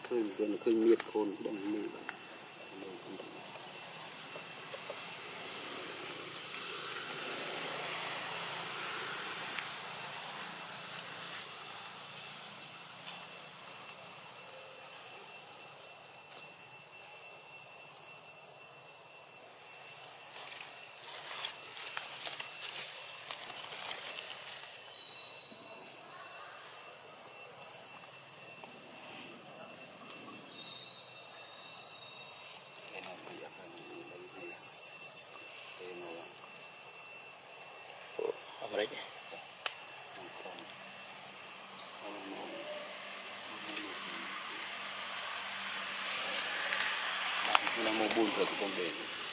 khơi miệt khôn đồng mì đấy là một buồn rồi cũng để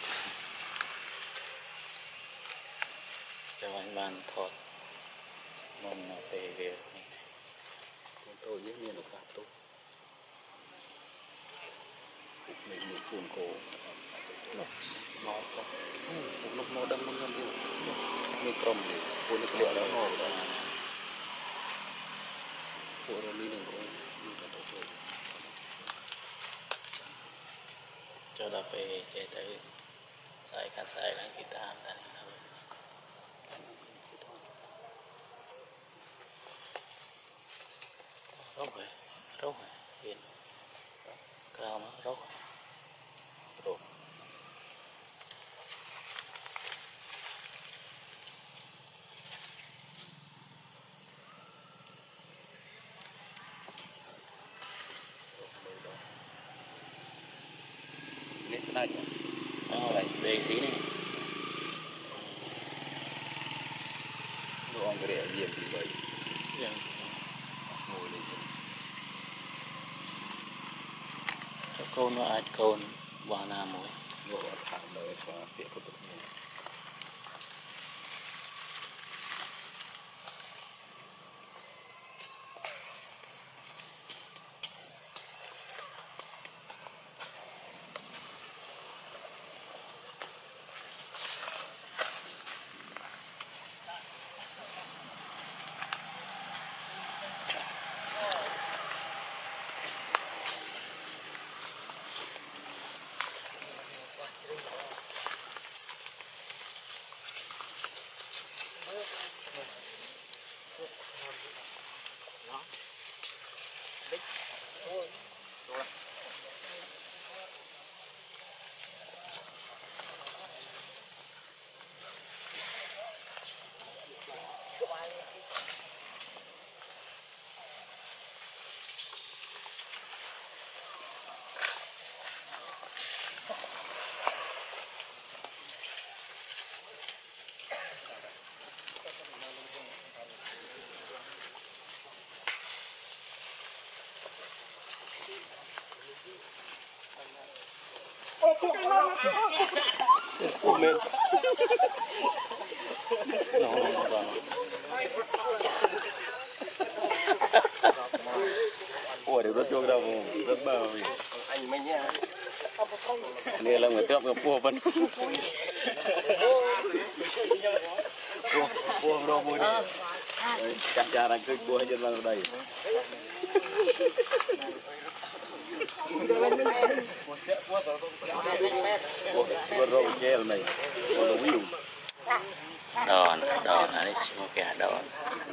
cho anh ban thọt mong nó về việc này con tôi dễ nhiên là khá tốt mình buồn cổ nó lúc nó đâm nó như mình cầm để buồn được liệu đó ngồi đó của nó đi đừng có như là tốt rồi cho nó về để tới sai khăn sai lại kita tadi rốt rồi biển cao nó rốt rồi này về xí này đồ ăn cái để gì thì vậy ngồi lên con nó ai con vào nam rồi ngồi thẳng đời và việc của tự nhiên lên ủa đều rất chuông đâu rất bờ anh mình nha đây là người tiếp gặp cua vẫn cua đâu mua đi chặt chả là cứ cua trên vào đây cua râu treo này cua râu view đòn này một cái đòn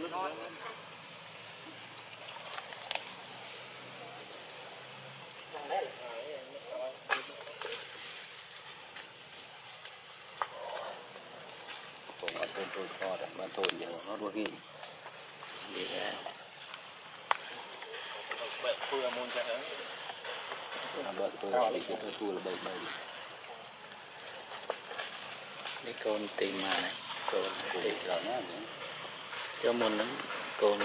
tôi cho để ban thôn để nó đua ghi đi ra bận tôi là môn chạy đấy bận tôi tôi thu là bận đi con tìm mà này con để rồi nó cho môn nó con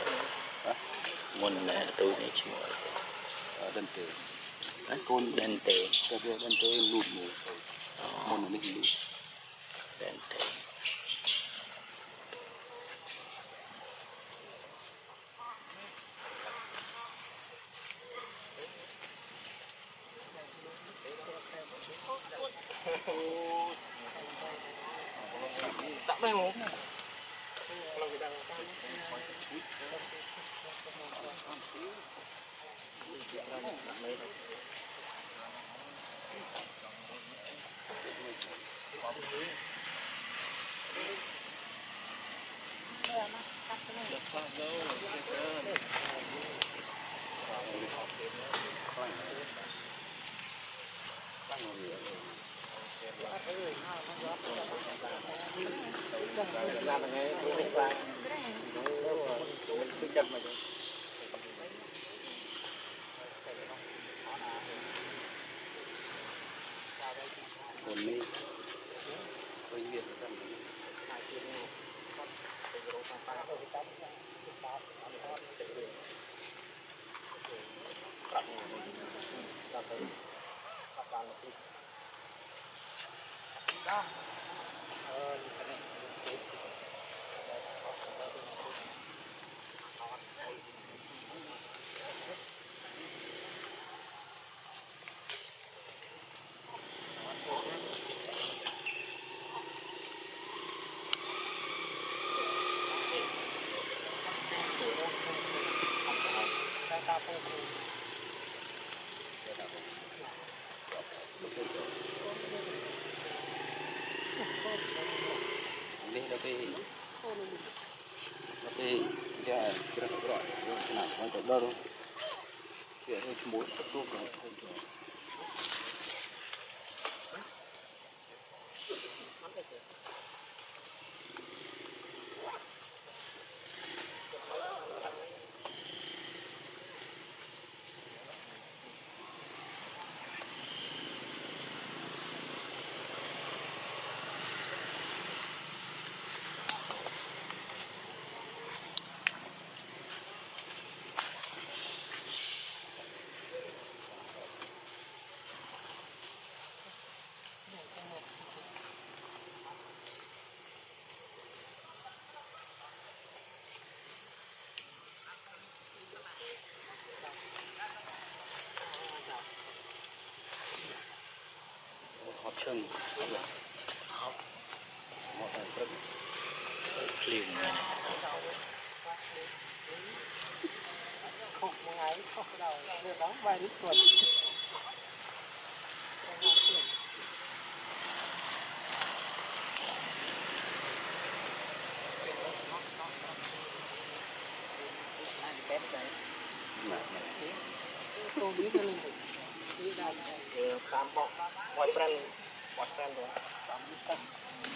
môn này tôi này chỉ đơn tề con đơn tề lụt mù môn này lụt đơn tề tạm đây một Còn mi hơi nghiệt ra đi tapi dia kira-kira kenapa untuk baru dia itu cuma itu kan hot chân một thằng rất liền này không một ngày không đầu đưa đóng vài đứa tuần tôi biết cái linh tam bộ boyfriend rồi